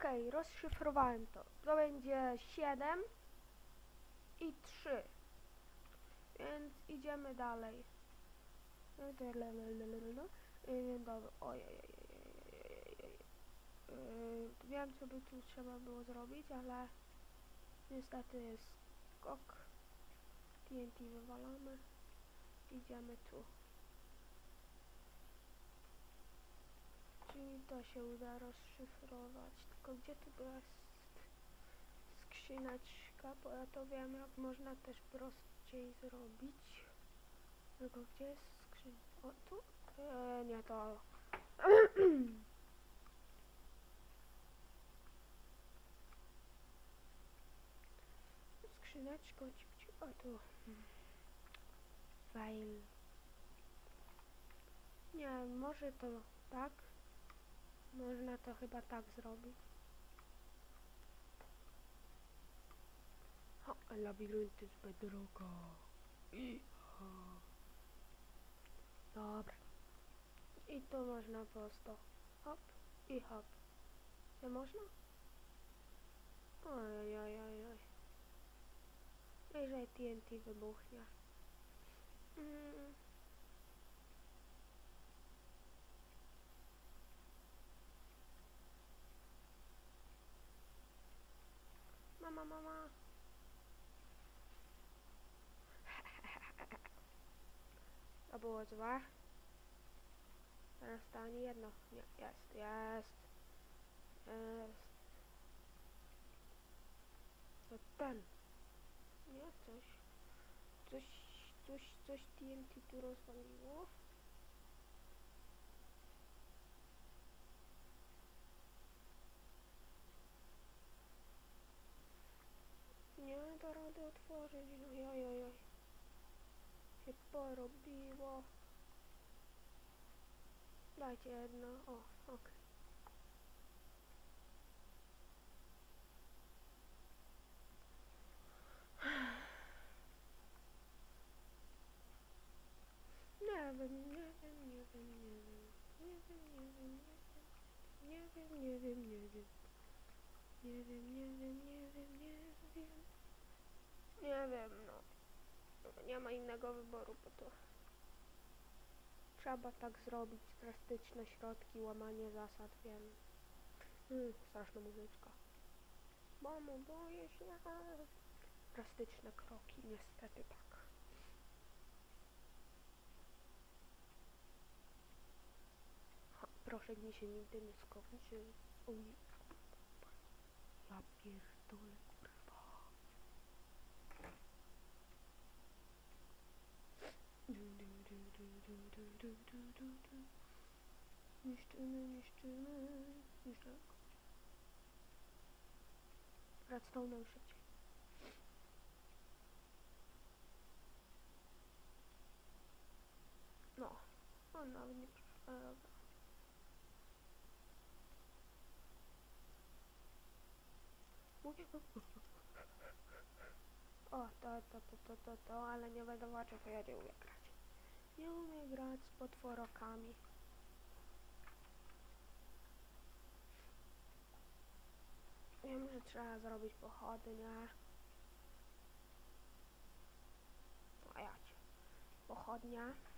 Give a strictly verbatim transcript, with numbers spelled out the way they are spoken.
Okej, rozszyfrowałem to. To będzie siedem i trzy. Więc idziemy dalej. Dobra, ojej. Wiem, co by tu trzeba było zrobić, ale niestety jest skok. T N T wywalamy. Idziemy tu. Czyli to się uda rozszyfrować. Tylko gdzie tu jest skrzyneczka? Bo ja to wiem, jak można też prościej zrobić. Tylko gdzie jest skrzynka? O, tu? Eee, nie to. Skrzyneczko, ci, o tu. Fail. Nie, może to tak. Można to chyba tak zrobić. O, labirynty z bedrocka. I o. Dobra. I tu można prosto. Hop i hop. Nie można? Oj, oj, oj, oj. I że T N T wybuchnie. Mm. Mama, mama. To było złe. Teraz to ani jedno. Nie, jest, jest. Jest. To ten. Nie, coś. Coś, coś, coś T N T tu rozwaliło. Nie da rady otworzyć. No joj, joj, joj. Się porobiło. Dajcie jedno. O, okej. Okay. Nie wiem, nie wiem, nie wiem, nie wiem. Nie wiem, nie wiem, nie wiem. Nie wiem, nie wiem, nie wiem. Nie wiem, nie wiem, nie wiem, nie wiem. Nie wiem, no. Nie ma innego wyboru, bo to trzeba tak zrobić. Drastyczne środki, łamanie zasad, wiem. Hmm, straszna muzyczka. Mamo, boję się. Drastyczne kroki, niestety tak. Ha, proszę, mi się nigdy nie skończy. Uj. Ja pierdolę, kurwa. Niszczymy, niszczymy, niszczymy. Redstone'em szybciej. No, on nawet nie przeczytał. O, to, to, to, to, to, to, ale nie będę walczył, bo ja nie umiem grać. Nie umiem grać z potworokami. Wiem, że trzeba zrobić pochodnie. A ja cię. Pochodnia.